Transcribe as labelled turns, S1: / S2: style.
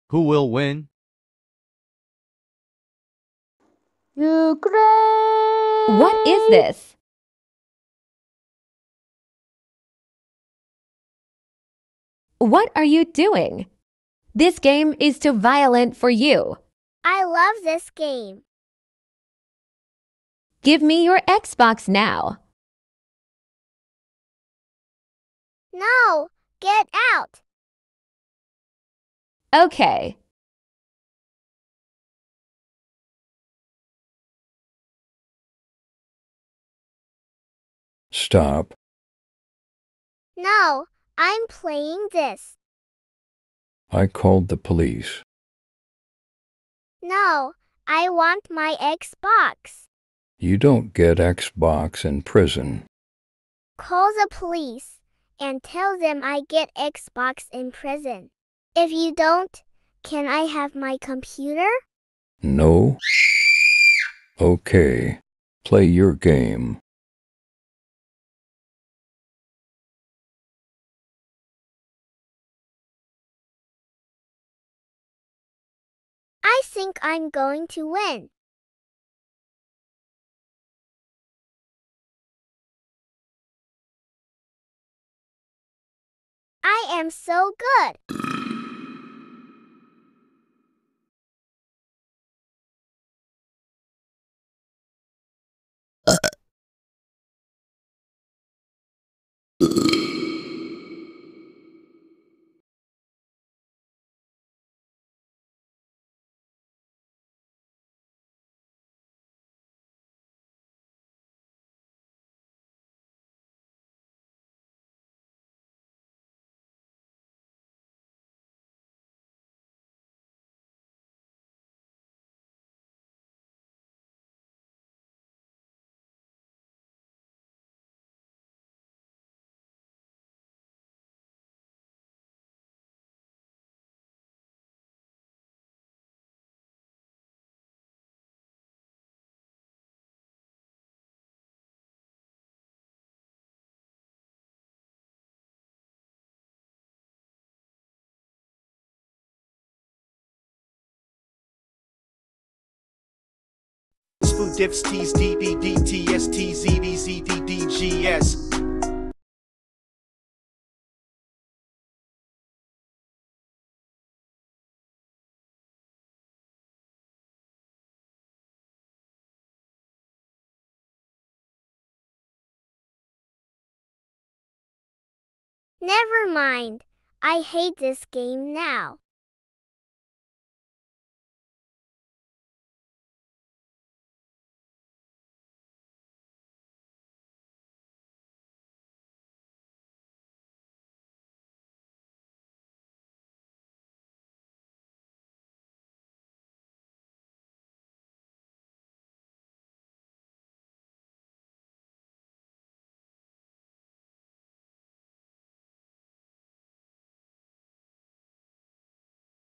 S1: Who will win?
S2: What is
S3: Ukraine!
S2: this? What are you doing? This game is too violent for you.
S4: I love this game.
S2: Give me your Xbox now.
S4: No, get out.
S2: Okay.
S5: Stop.
S4: No, I'm playing this.
S5: I called the police.
S4: No, I want my Xbox.
S5: You don't get Xbox in prison.
S4: Call the police and tell them I get Xbox in prison. If you don't, can I have my computer?
S5: No? Okay. Play your game.
S4: I think I'm going to win. I am so good.
S6: Spoot diffs T's DBD TST ZD ZD DGS.
S4: Never mind. I hate this game now.